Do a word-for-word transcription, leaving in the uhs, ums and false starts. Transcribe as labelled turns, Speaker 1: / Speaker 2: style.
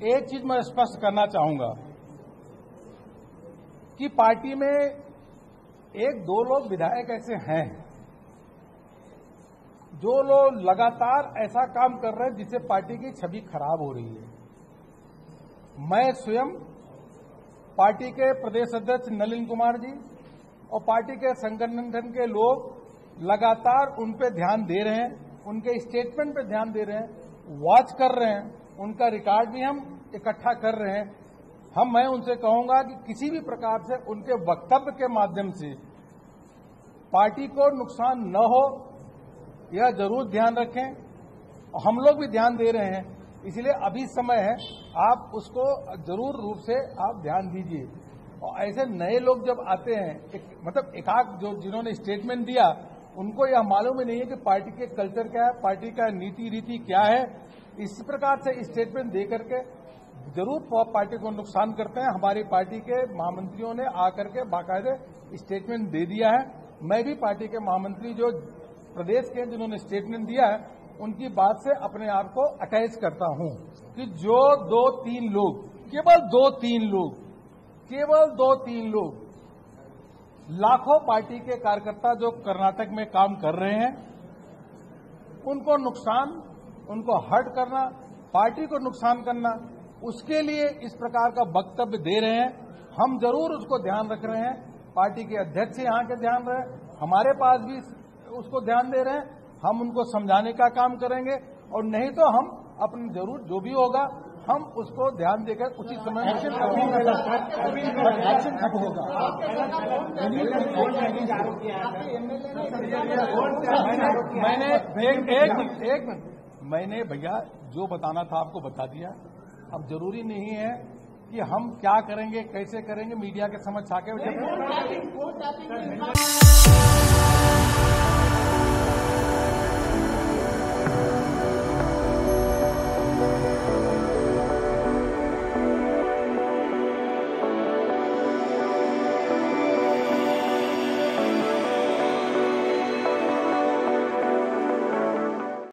Speaker 1: एक चीज मैं स्पष्ट करना चाहूंगा कि पार्टी में एक दो लोग विधायक ऐसे हैं जो लोग लगातार ऐसा काम कर रहे हैं जिससे पार्टी की छवि खराब हो रही है। मैं स्वयं पार्टी के प्रदेश अध्यक्ष नलिन कुमार जी और पार्टी के संगठन के लोग लगातार उन पे ध्यान दे रहे हैं, उनके स्टेटमेंट पे ध्यान दे रहे हैं, वॉच कर रहे हैं, उनका रिकॉर्ड भी हम इकट्ठा कर रहे हैं। हम मैं उनसे कहूंगा कि किसी भी प्रकार से उनके वक्तव्य के माध्यम से पार्टी को नुकसान न हो यह जरूर ध्यान रखें और हम लोग भी ध्यान दे रहे हैं, इसलिए अभी समय है, आप उसको जरूर रूप से आप ध्यान दीजिए। और ऐसे नए लोग जब आते हैं, एक, मतलब एकाक जो जिन्होंने स्टेटमेंट दिया उनको यह मालूम ही नहीं है कि पार्टी के कल्चर क्या है, पार्टी का नीति रीति क्या है। इस प्रकार से स्टेटमेंट दे करके जरूर पार्टी को नुकसान करते हैं। हमारी पार्टी के महामंत्रियों ने आकर के बाकायदे स्टेटमेंट दे दिया है। मैं भी पार्टी के महामंत्री जो प्रदेश के जिन्होंने स्टेटमेंट दिया है उनकी बात से अपने आप को अटैच करता हूं कि जो दो तीन लोग केवल दो तीन लोग केवल दो तीन लोग लाखों पार्टी के कार्यकर्ता जो कर्नाटक में काम कर रहे हैं उनको नुकसान, उनको हर्ट करना, पार्टी को नुकसान करना, उसके लिए इस प्रकार का वक्तव्य दे रहे हैं। हम जरूर उसको ध्यान रख रहे हैं। पार्टी के अध्यक्ष यहां के ध्यान रहे, हमारे पास भी उसको ध्यान दे रहे हैं। हम उनको समझाने का काम करेंगे और नहीं तो हम अपने जरूर जो भी होगा हम उसको ध्यान देकर उचित समय में एक्शन कब होगा। मैंने एक एक मिनट एक मिनट मैंने भैया जो बताना था आपको बता दिया। अब जरूरी नहीं है कि हम क्या करेंगे कैसे करेंगे मीडिया के समझ आके